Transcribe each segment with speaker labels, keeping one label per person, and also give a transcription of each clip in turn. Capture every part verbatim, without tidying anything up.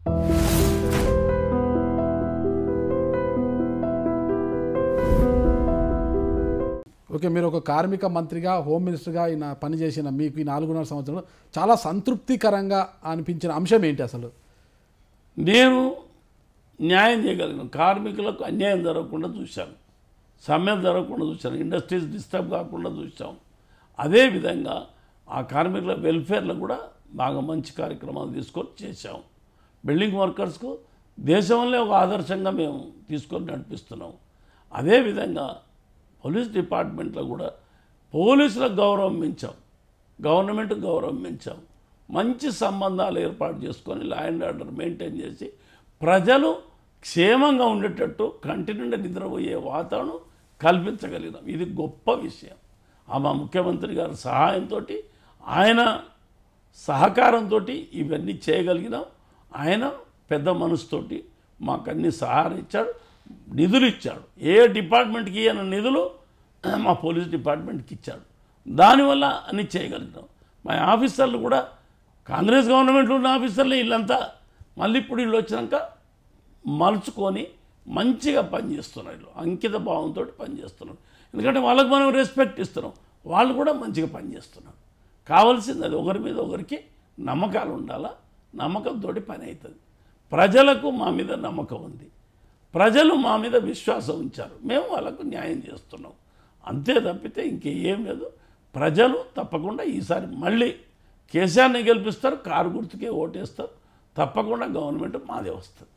Speaker 1: Okay, మీరు ఒక కార్మిక మంత్రిగా హోమ్ మినిస్టర్గా ఈయన పనిచేసిన మీకు ఈ నాలుగున్నర సంవత్సరంలో చాలా సంతృప్తికరంగా అనిపించిన అంశం ఏంటి అసలు?
Speaker 2: నేను న్యాయం చేయగలిగిన కార్మికులకు అన్యాయం జరగకుండా చూశాను, సమ్మె జరగకుండా చూశాను, ఇండస్ట్రీస్ డిస్టర్బ్ కాకుండా చూసాం. అదేవిధంగా ఆ కార్మికుల వెల్ఫేర్లో కూడా బాగా మంచి కార్యక్రమాలు తీసుకొని చేశాం. బిల్డింగ్ వర్కర్స్కు దేశంలో ఒక ఆదర్శంగా మేము తీసుకొని నడిపిస్తున్నాం. అదేవిధంగా పోలీస్ డిపార్ట్మెంట్లో కూడా పోలీసులకు గౌరవం పెంచాం, గవర్నమెంట్ గౌరవం పెంచాం. మంచి సంబంధాలు ఏర్పాటు చేసుకొని లా అండ్ ఆర్డర్ మెయింటైన్ చేసి ప్రజలు క్షేమంగా ఉండేటట్టు కంటి నుండి నిద్రపోయే వాతావరణం కల్పించగలిగినాం. ఇది గొప్ప విషయం. ఆ మా ముఖ్యమంత్రి గారి సహాయంతో, ఆయన సహకారంతో ఇవన్నీ చేయగలిగినాం. ఆయన పెద్ద మనసుతోటి మాకు అన్ని సహాయం ఇచ్చాడు, నిధులు ఇచ్చాడు. ఏ డిపార్ట్మెంట్కి ఇయ్యని నిధులు మా పోలీస్ డిపార్ట్మెంట్కి ఇచ్చాడు. దానివల్ల అన్ని చేయగలిగినాం. మా ఆఫీసర్లు కూడా కాంగ్రెస్ గవర్నమెంట్లో ఉన్న ఆఫీసర్లు వీళ్ళంతా మళ్ళీ ఇప్పుడు వీళ్ళు వచ్చినాక మలుచుకొని మంచిగా పనిచేస్తున్నారు, అంకిత భావంతో పనిచేస్తున్నారు. ఎందుకంటే వాళ్ళకు మనం రెస్పెక్ట్ ఇస్తున్నాం, వాళ్ళు కూడా మంచిగా పనిచేస్తున్నారు. కావాల్సింది అది ఒకరి మీద ఒకరికి నమ్మకాలు ఉండాలా, నమ్మకంతో పని అవుతుంది. ప్రజలకు మా మీద నమ్మకం ఉంది, ప్రజలు మా మీద విశ్వాసం ఉంచారు, మేము వాళ్ళకు న్యాయం చేస్తున్నాం. అంతే తప్పితే ఇంకేం లేదు. ప్రజలు తప్పకుండా ఈసారి మళ్ళీ కేసీఆర్ని గెలిపిస్తారు, కారు గుర్తుకే ఓటేస్తారు. తప్పకుండా గవర్నమెంట్ మాదే వస్తుంది.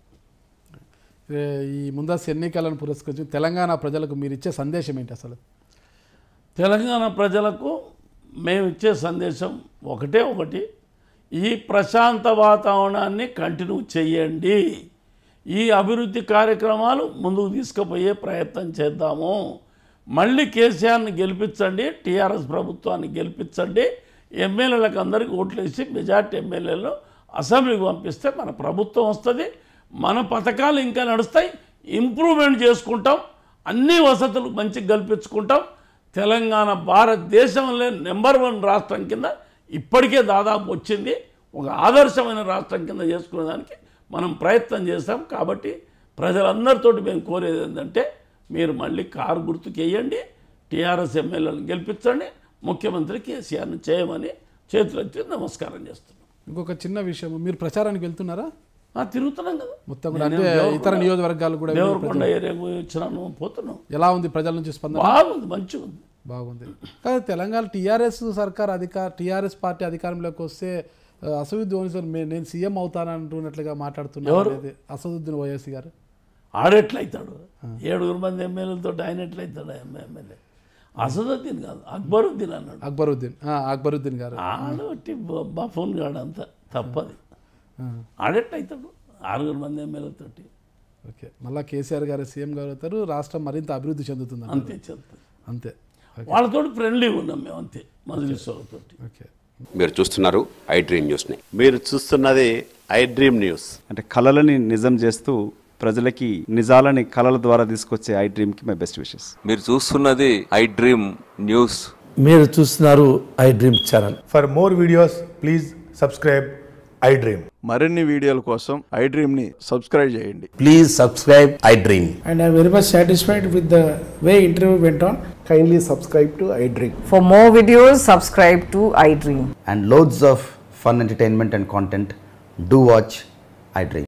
Speaker 1: ఈ ముందస్తు ఎన్నికలను పురస్కరించి తెలంగాణ ప్రజలకు మీరు ఇచ్చే సందేశం ఏంటి అసలు?
Speaker 2: తెలంగాణ ప్రజలకు మేము ఇచ్చే సందేశం ఒకటే ఒకటి, ఈ ప్రశాంత వాతావరణాన్ని కంటిన్యూ చేయండి. ఈ అభివృద్ధి కార్యక్రమాలు ముందుకు తీసుకుపోయే ప్రయత్నం చేద్దాము. మళ్ళీ కేసీఆర్ని గెలిపించండి, టీఆర్ఎస్ ప్రభుత్వాన్ని గెలిపించండి. ఎమ్మెల్యేలకు అందరికీ ఓట్లు వేసి మెజార్టీ ఎమ్మెల్యేలు అసెంబ్లీకి పంపిస్తే మన ప్రభుత్వం వస్తుంది, మన పథకాలు ఇంకా నడుస్తాయి, ఇంప్రూవ్మెంట్ చేసుకుంటాం, అన్ని వసతులు మంచిగా కల్పించుకుంటాం. తెలంగాణ భారతదేశంలో నెంబర్ వన్ రాష్ట్రం కింద ఇప్పటికే దాదాపు వచ్చింది. ఒక ఆదర్శమైన రాష్ట్రం కింద చేసుకునేదానికి మనం ప్రయత్నం చేస్తాం. కాబట్టి ప్రజలందరితోటి మేము కోరేది ఏంటంటే, మీరు మళ్ళీ కారు గుర్తుకు వేయండి, టీఆర్ఎస్ ఎమ్మెల్యేలను గెలిపించండి, ముఖ్యమంత్రి కేసీఆర్ని చేయమని చేతులెత్తి నమస్కారం చేస్తున్నాం.
Speaker 1: ఇంకొక చిన్న విషయం, మీరు ప్రచారానికి వెళ్తున్నారా?
Speaker 2: తిరుగుతున్నాం కదా
Speaker 1: మొత్తం కూడా, అంటే ఇతర నియోజకవర్గాలు కూడా
Speaker 2: దేవరకొండ ఏరియాకు వచ్చినాను, పోతున్నాం.
Speaker 1: ఎలా ఉంది ప్రజల నుంచి స్పందన?
Speaker 2: బాగుంది, మంచిగా ఉంది,
Speaker 1: బాగుంది. కానీ తెలంగాణ టీఆర్ఎస్ సర్కార్ అధికార టీఆర్ఎస్ పార్టీ అధికారంలోకి వస్తే అసదుద్దీన్ ఓవైసీ నేను సీఎం అవుతానంటున్నట్లుగా మాట్లాడుతున్నారు. అసదుద్దీన్ ఓవైసీ గారు
Speaker 2: ఆడెట్లయితాడు? ఏడుగురు మంది ఎమ్మెల్యేలతో ఆయన ఎట్లయితాడు ఎమ్మెల్యే? అసదుద్దీన్ కాదు, అక్బరుద్దీన్ అన్నాడు.
Speaker 1: అక్బరుద్దీన్ అక్బరుద్దీన్ గారు
Speaker 2: ఆడొట్టి బఫోన్ గాడు, అంతా తప్పది. ఆడెట్లయితాడు ఆరుగురు మంది ఎమ్మెల్యేలతోటి?
Speaker 1: ఓకే, మళ్ళీ కేసీఆర్ గారు సీఎం గారు అవుతారు, రాష్ట్రం మరింత అభివృద్ధి చెందుతుంది.
Speaker 2: అంతే చెప్తారు,
Speaker 1: అంతే.
Speaker 2: వాళ్ళతో ఫ్రెండ్లీ ఉన్నాం మేము, అంతే మజ్లిస్ వాళ్ళతో.
Speaker 1: ఓకే,
Speaker 3: మీరు చూస్తున్నారు ఐ డ్రీమ్ న్యూస్ని.
Speaker 4: మీరు చూస్తున్నది ఐ డ్రీమ్ న్యూస్.
Speaker 5: అంటే కళలని నిజం చేస్తూ ప్రజలకి నిజాలని కళల ద్వారా తీసుకొచ్చే ఐ డ్రీమ్కి మై బెస్ట్ విషెస్.
Speaker 3: మీరు చూస్తున్నది ఐ డ్రీమ్ న్యూస్.
Speaker 6: మీరు చూస్తున్నారు I dream channel.
Speaker 7: For more videos please subscribe I dream.
Speaker 4: మరిన్ని వీడియోల కోసం ఐ డ్రీమ్ని సబ్స్క్రైబ్ చేయండి.
Speaker 6: Please subscribe I dream.
Speaker 8: And I'm very much satisfied with the way interview went on.
Speaker 7: Kindly subscribe to I Dream.
Speaker 9: For more videos, subscribe to I Dream.
Speaker 6: And loads of fun entertainment and content. Do watch I Dream.